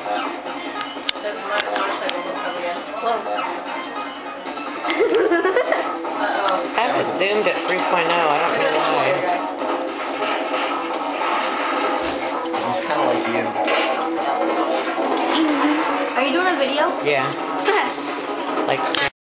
Because my motorcycle didn't come again. Whoa. Uh-oh. I haven't zoomed at 3.0. I don't know why. He's kind of like you. Are you doing a video? Yeah. Like.